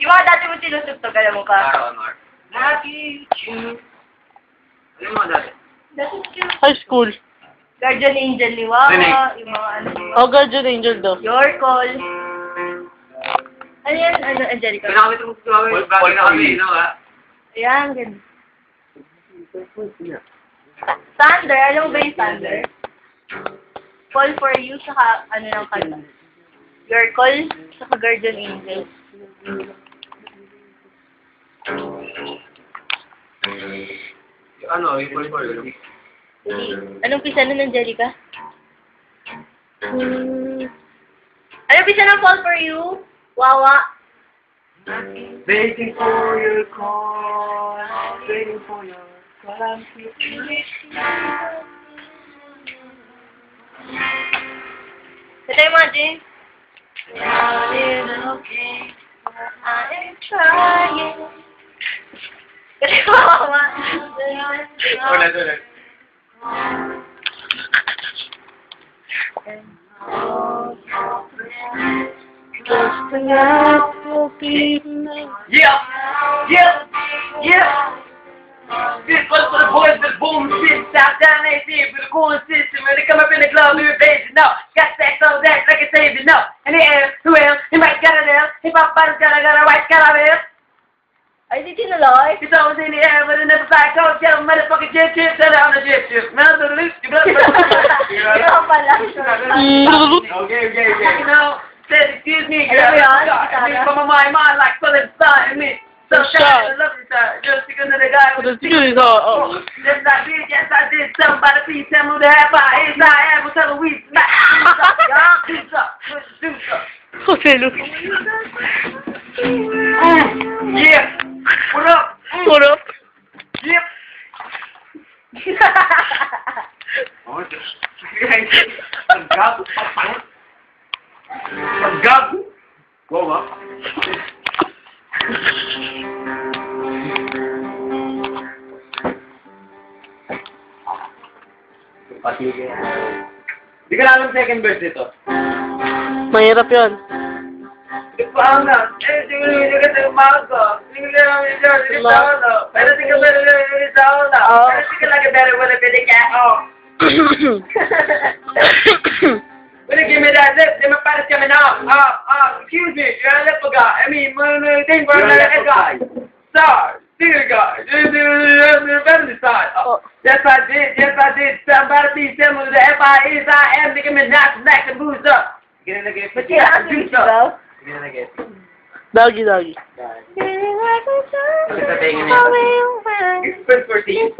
Yung mga dati mo sinusugtog, alam mo pa? Honor. Dati, ano mo dati? Dati yung High school. Guardian Angel ni Wawa, yung mga ano. Oh, Guardian Angel daw. Your Call. Ano yan? Ano, Angelica? Wala kami itong gawin. Bagay na kami, no ha? Ayan, ganun. Thunder, alam mo ba yung Thunder? Call for you, saka ano ng kanta. Your Call, saka Guardian Angel. Ano, yung call for you. Anong pisa nun, Angelica? Anong pisa ng Call for you? Wawa. Waiting for your call, waiting for your call. Ito yung mga Jane. Okay. I'm trying. Kasi wawa. Ulit. Yeah. This was for the boys that boom shit, stop down they see for the cool system when they come up in the club, we base no. Got sex on that like a savior, no. And the air, who will, he might got it there, he pop got a white got it. Ay, di tinuloy. He's always in the air, but it never back out. Tell him motherfucking chip, tell her on the chip. Man, the loose, you Ikaw pala. Okay. You know, said, excuse me, girl. Ano yun? I mean, from my mind, like, full inside me. So shy, I love you, sir. Just because of the guy with the Sige, oh. Yes, I did. Somebody please tell me the half I is. I am. Tell me we smack. Do something. Okay, look. Yeah. What up? What up? Yep. Oh, ang gago. Ang gago. Go up. Hindi ka lang second verse dito. Mahirap yun. Paano na? Siguro hindi ka sa umaga. Hindi ka lang hindi ka pero hindi ka better hindi ka na. Pero hindi ka lang better when I bid ka. Oh. When you give me that lip, then my father's coming out. Excuse me, you're a lip guy. I mean, thing for a lip guy. Sorry. Dear God, the side. Yes, I did. Somebody please tell me the FIS I am. Nigga, me knock and booze up. Get in the game. Ba't kailangan Juice dito? up. Get in the game. Doggy. Express 14.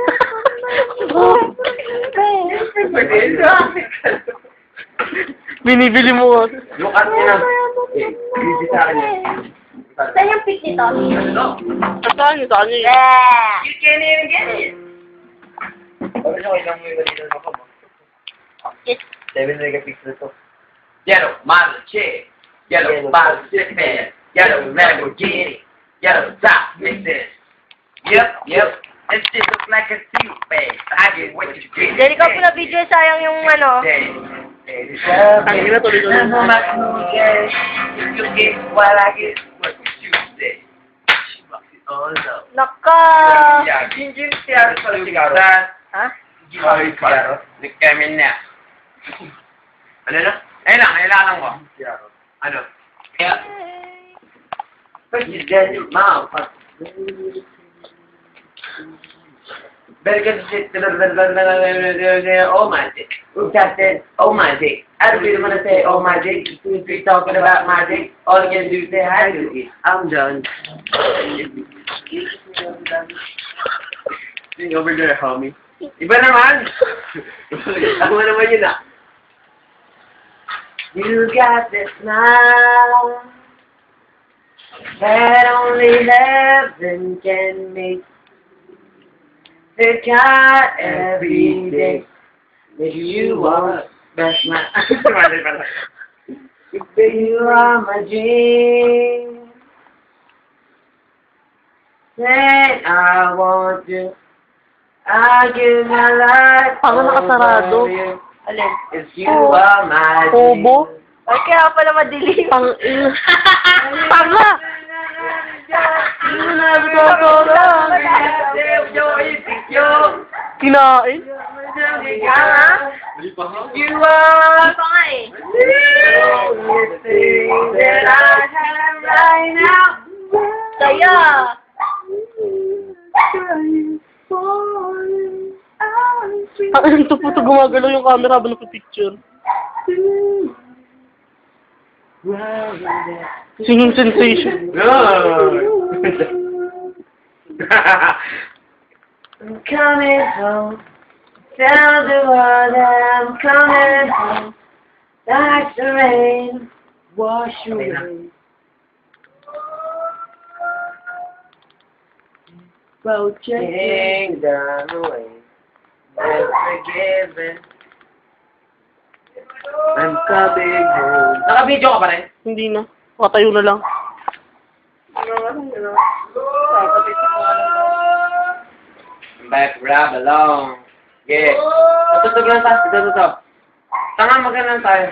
Binibili mo. Look at me na. Busy sa akin yan. Saan yung pic nito? Ano? Saan yun? Yeah! You can't even get it. Sabi niyo, ilang mo yung ganito ako mo? Yes. 7 megapixels to. Yellow model chick. Yellow model chick man. Yellow Lamborghini. Yellow top mixes. Yep. This shit looks like a soup bag. I get what you get. Dali ka pala video, sayang yung ano. Ang ina tuloy. If you get what I get, what you say. She rocks it all up. Naka! Yeah, ginger siya sa sigaro. Ha? Ginger sigaro. Nagkamin na. Ano na? Ayun lang, kailangan ko. Ano? Kaya, pag you get it, mom, very good shit. Oh my dick. We've got that. Oh my dick. I don't really want to say oh my dick. If you're talking about my dick, all you can do is say hi to it. I'm done. Sing over there, homie. Iba naman. Ako naman yun ah. You got this smile that only heaven can make. They got every day. Maybe you are best man. You are my dream. Then I want you. I give my life. Paano nakasarado? Alin? If you are my Bobo? dream. Ay, kaya pala madilim. Pang ina. Tanga! Kinain? You are Hindi pa nga eh. Saya! Ano ito po ito gumagalaw yung camera habang nagpipicture? Singing sensation. I'm coming home. Tell the world that I'm coming home. Like the rain, wash away. Well, chasing down away. Well forgiven. I'm coming home. Naka-video ka pa rin? Hindi na. Patayo na lang. Back rap along. Yeah. Tutug lang tayo. Ito. Tanga magana tayo.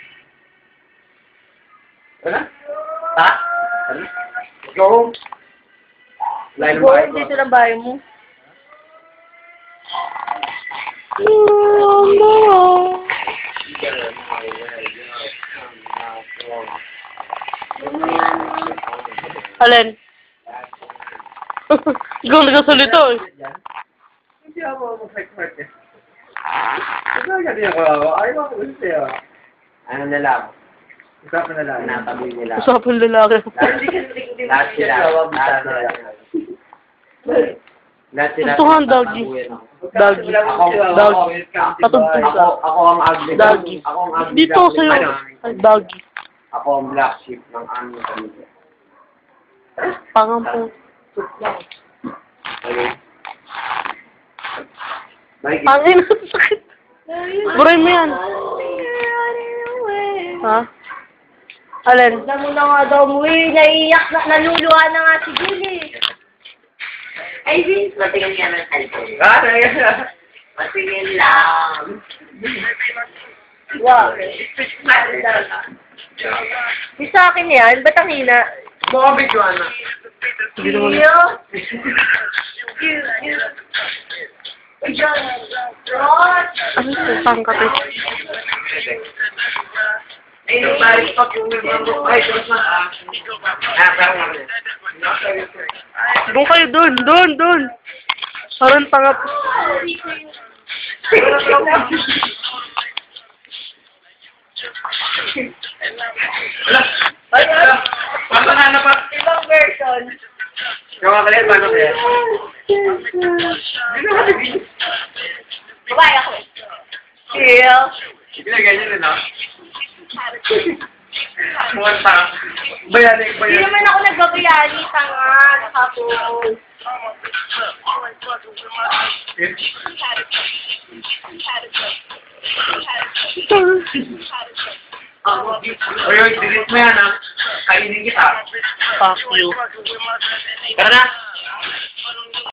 Wala? Ha? Let's go home. Line Go, dito lang bahay mo. Alin? Ikaw nagkasalita eh. Hindi ako mag-heart eh. Ayaw ako gusto eh. Ano na lang? Usapan na lang. Natabi nila. Usapan lalaki. Lahat sila. Ito nga ang doggy. Doggy. Doggy. Patugtog ka. Ako ang ugly. Doggy. Ako ang ugly. Dito sa'yo. Ay, doggy. Ako ang black sheep ng aming pamilya. Pangang po. Okay. Bye. Angin. Sakit. Buray mo yan. Ha? Alin? Alam mo na nga daw mo eh. Naiiyak na. Naluluha na nga si Julie. Ay, Vince, patingin yan ng cellphone. Patingin lang. Wow. Di sa akin yan. Ba't ang hina? Mukha video na. Hindi naman. Ano ito? Pangkat eh. Ay, nobody fucking with my ay, tapos na. Doon kayo, doon. Doon, doon. Parang tanga. Ay, paano na na pa? Ibang version. Yung mga kalit, paano kaya? Babae ako eh. Chill. Ginagay niyo rin, ha? Mukhang tanga. Bayani. Hindi naman ako nagbabayani. Tanga. Nakapos. Oy, delete mo yan, ha? Kainin kita. Fuck you. Tara na!